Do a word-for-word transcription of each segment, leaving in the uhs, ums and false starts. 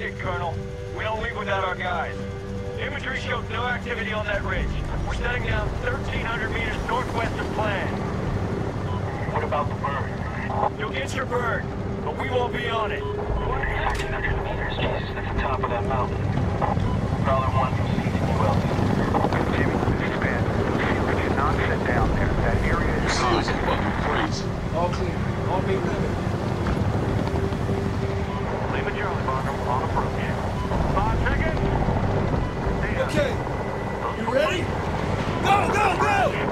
it, Colonel. We don't leave without our guys. Infantry showed no activity on that ridge. We're setting down thirteen hundred meters northwest of plan. What about the bird? You'll get your bird, but we won't be on it. thirteen hundred meters, Jesus, that's the top of that mountain. Prowler one from C T well. Jimmy, expand. We should not sit down there. That area is Seals are fucking crazy. All clear. All being level. Leave it, Charlie Barker, on approach. Five seconds. Okay. You ready? Go, go, go!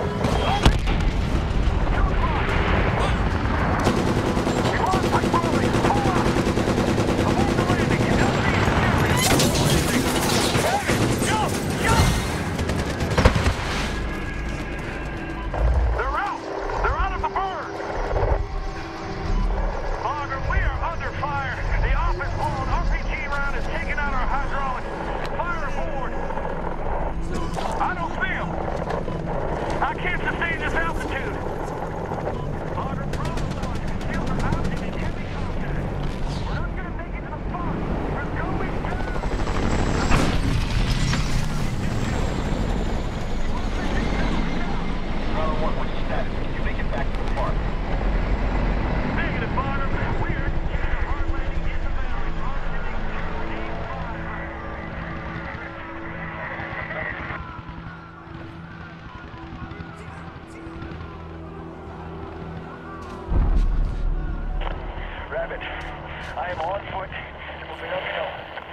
I am on foot and moving uphill.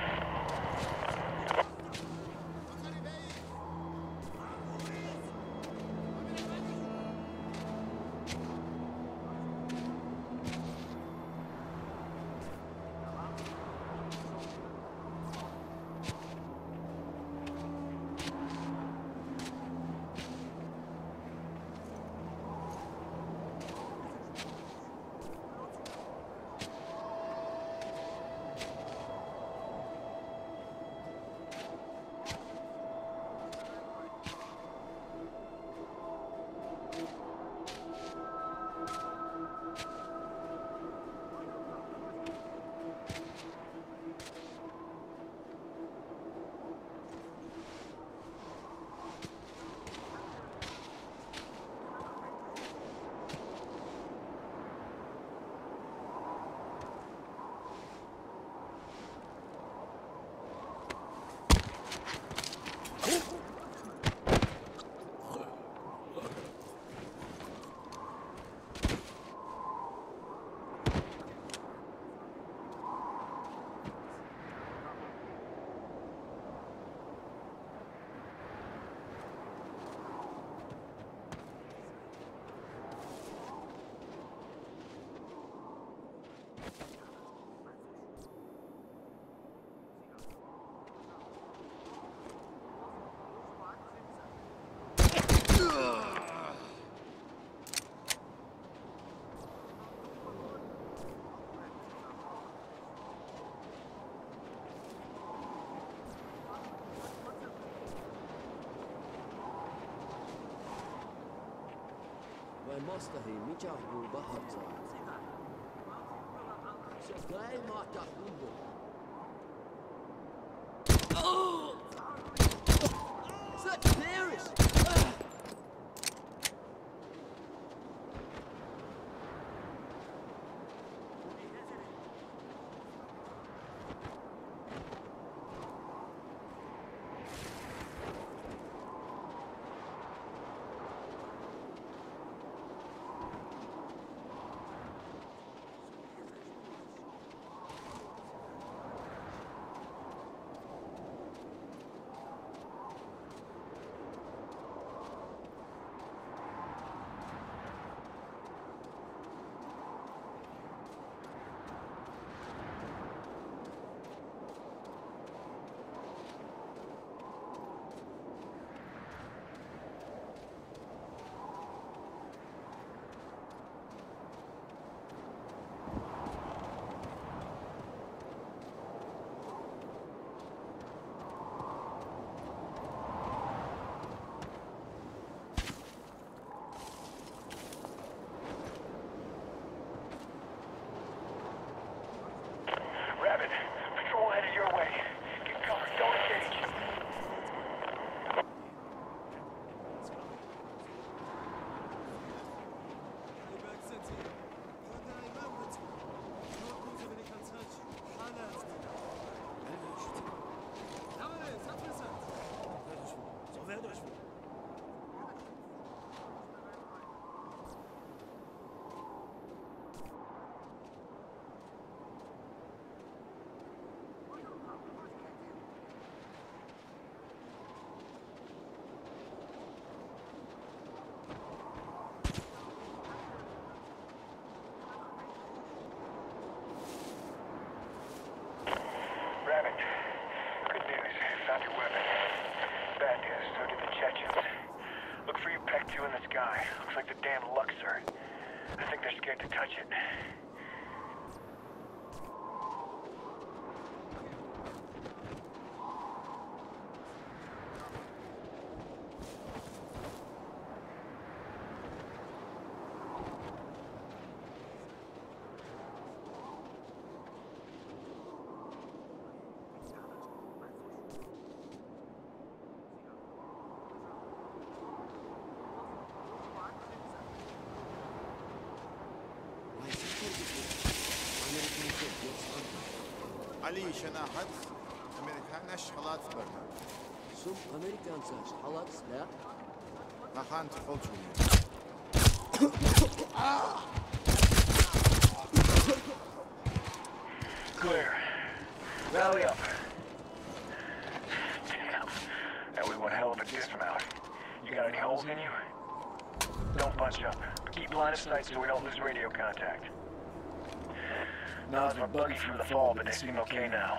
مصلحي مجاهو بحرزة شكاي ما تقوله such theories. damn luck, sir. I think they're scared to touch it. علي شناحت أمريكان شغلات برنا سم أمريكان ساش حلق لا نخان تخل شوية Clear. Rally up. Damn. That was one hell of a dismount. You got any holes in you? Don't bunch up. But keep line of sight so we don't lose radio contact. Nods were buggy from the fall, but they seem okay now.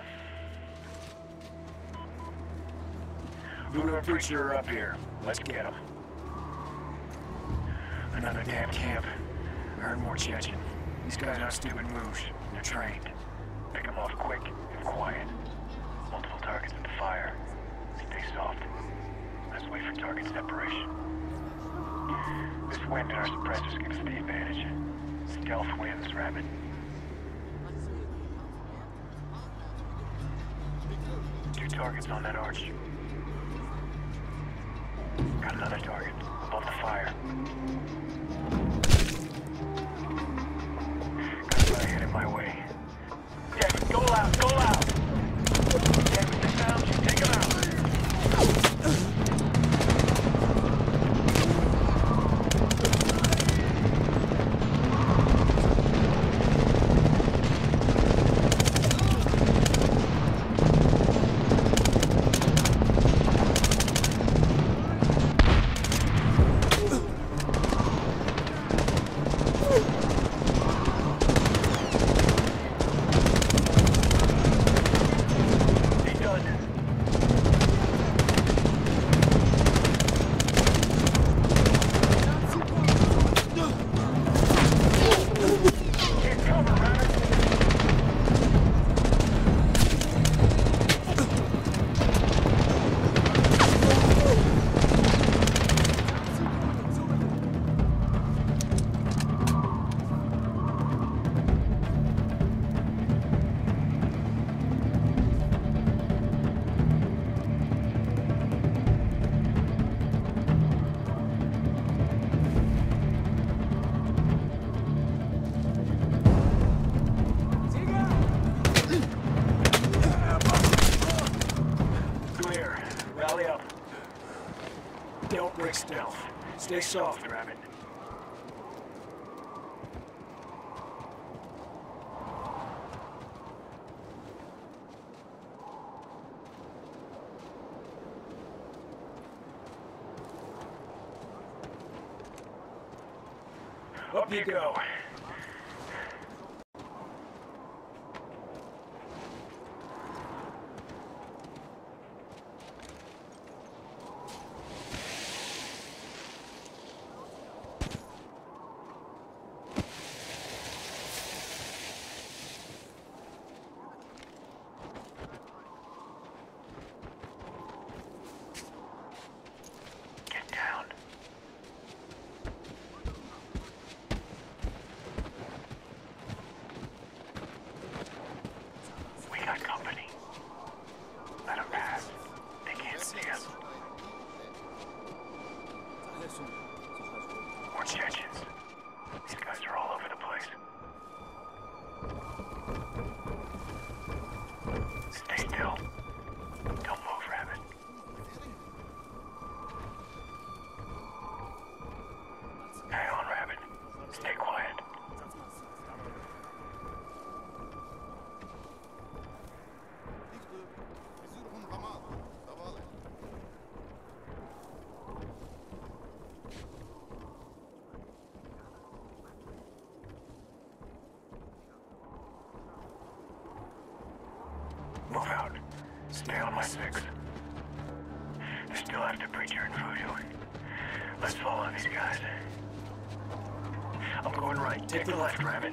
Voodoo and Preacher are up here. Let's get them. Another damn camp. I heard more Chechen. These guys aren't stupid moves. They're trained. Pick them off quick and quiet. Multiple targets in the fire. Stay soft. Let's wait for target separation. This wind and our suppressors give us the advantage. Stealth wins, Rabbit. Two targets on that arch. Got another target above the fire. Got another hit in my way. Yeah, go out, go out! Damn it, they found you. Take him out. Stealth. Stay soft, Rabbit. Up you go. More Chechens. These guys are all over the place. Stay still. Don't move, Rabbit. Hang on, Rabbit. Stay quiet. Move out. Stay on my six. They still have to Preacher and Voodoo. Let's follow these guys. Going right. Take the left, Rabbit.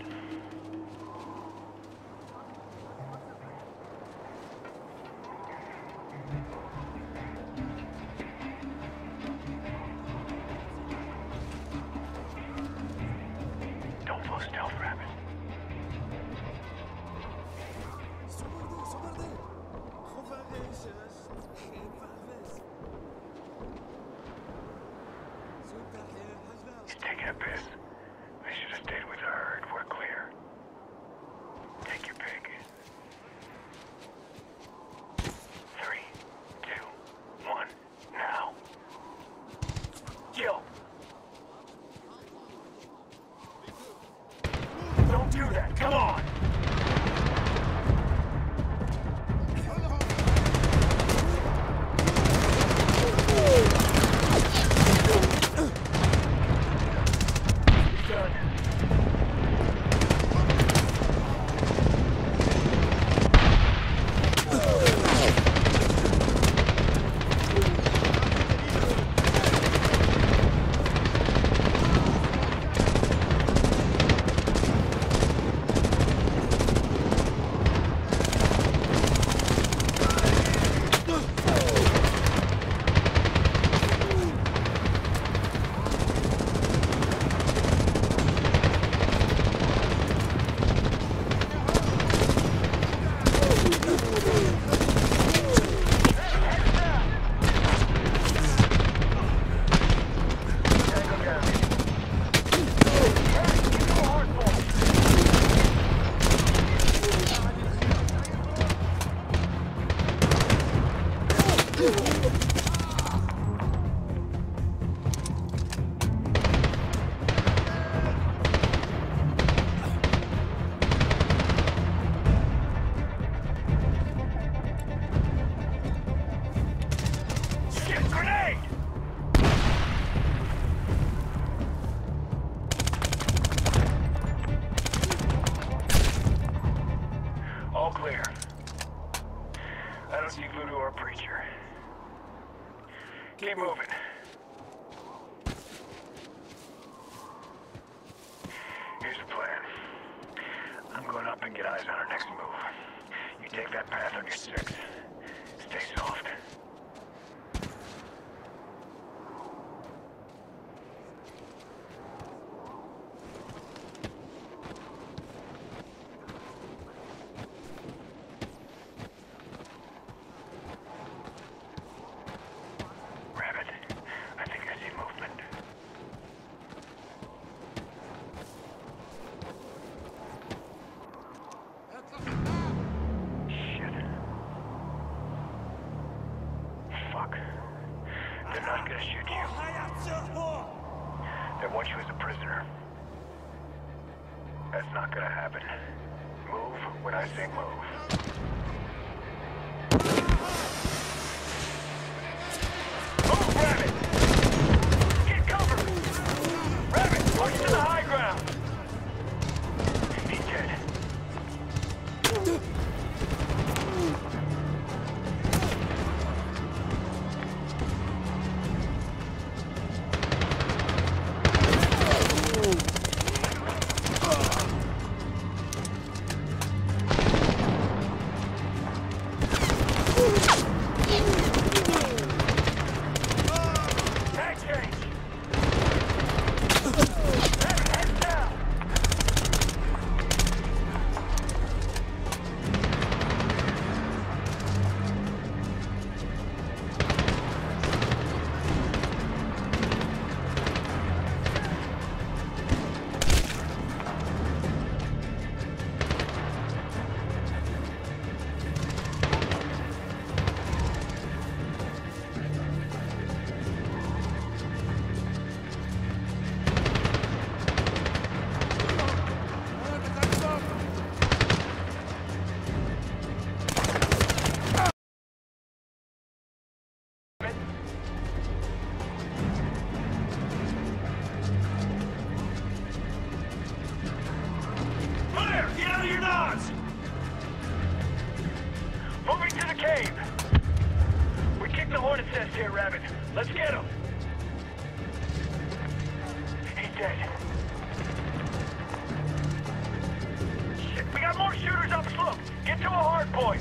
Don't go stealth, Rabbit. He's taking a piss. I should have stayed with the herd. We're clear. Take your pick. Three, two, one, now. Kill! Don't do that, come on! Keep moving. Here's the plan. I'm going up and get eyes on our next move. You take that path on your six. Stay soft. They want you as a prisoner. That's not gonna happen. Move when I say move. Move, Rabbit! Get cover! Rabbit, push to the high ground! He's dead. Moving to the cave. We kicked the hornet's nest here, Rabbit. Let's get him. He's dead. got more shooters up slope. Get to a hard point.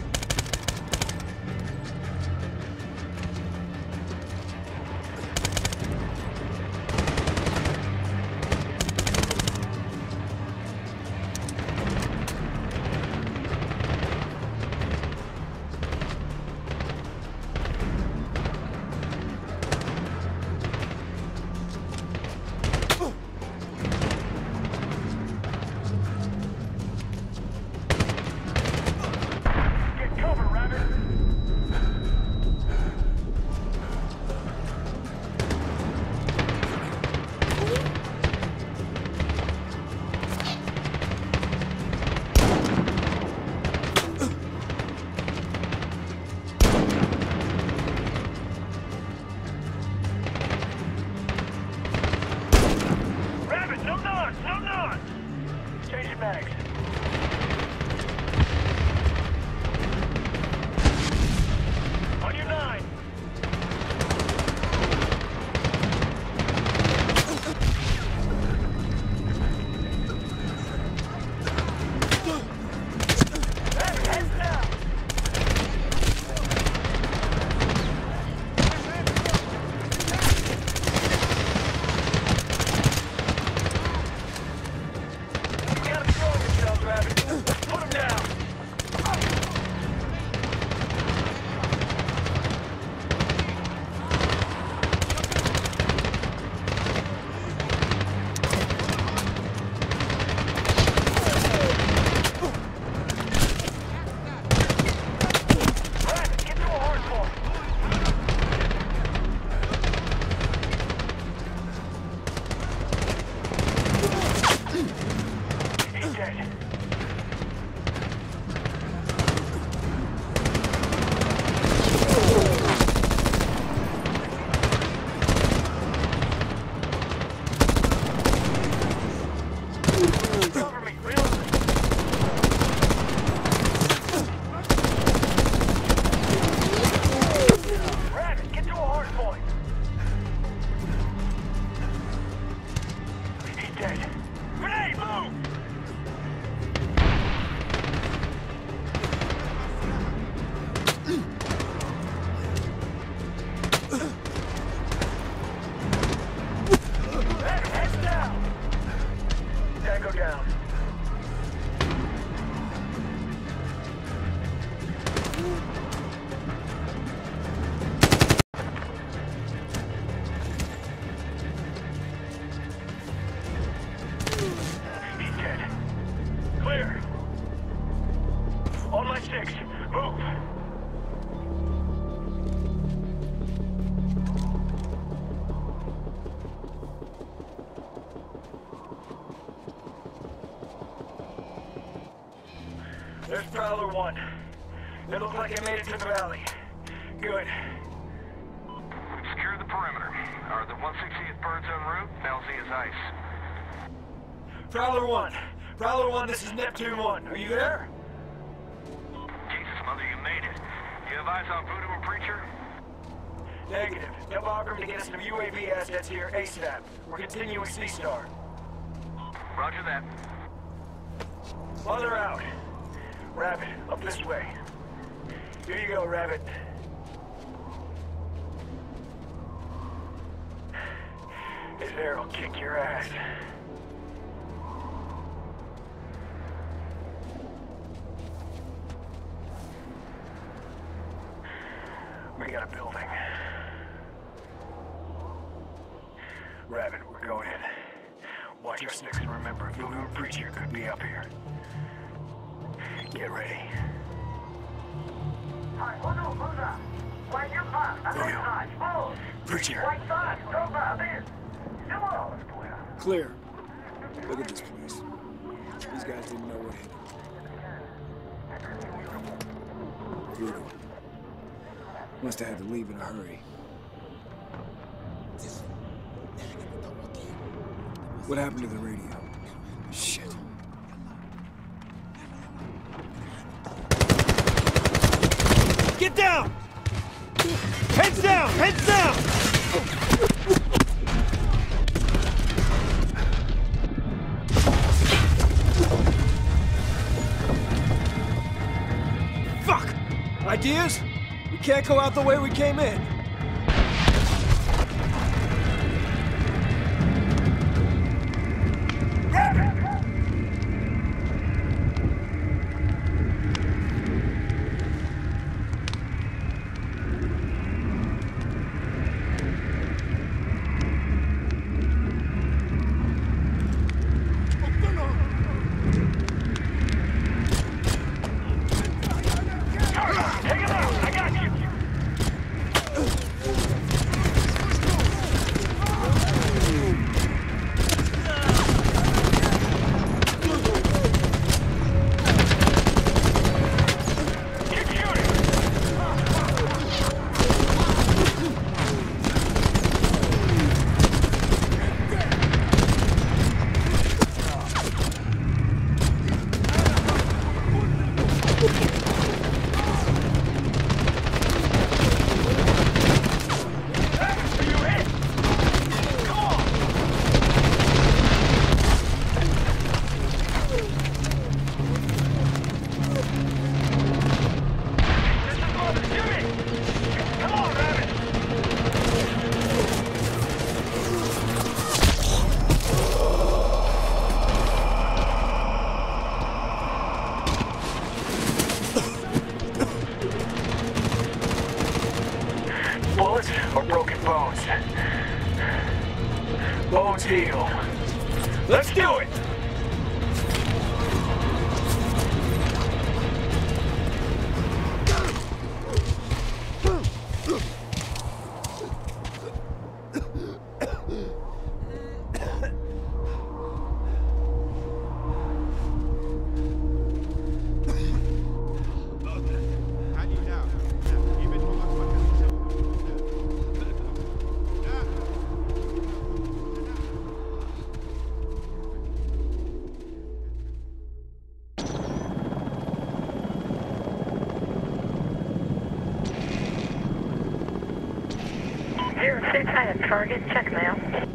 There's Prowler one. It looks like I made it to the valley. Good. Secure the perimeter. Are the one sixtieth birds en route? L Z is ice. Prowler one. Prowler one, this is Neptune one. Are you there? Jesus, Mother, you made it. You have eyes on Voodoo and Preacher? Negative. Tell Bagram to get us some U A V assets here ASAP. We're continuing C-Star. Roger that. Mother out. Rabbit, up this way. Here you go, Rabbit. This arrow'll kick your ass. We got a building. Rabbit, we're going in. Watch your six and remember, Voodoo and Preacher could be up here. Get ready. Voodoo. Preacher. Clear. Look at this place. These guys didn't know what hit them. Voodoo. Must have had to leave in a hurry. What happened to the radio? Shit. Get down! Heads down! Heads down! ideas? We can't go out the way we came in. Or broken bones. Bones heal. Let's do it! Zero six, I have target, check mail.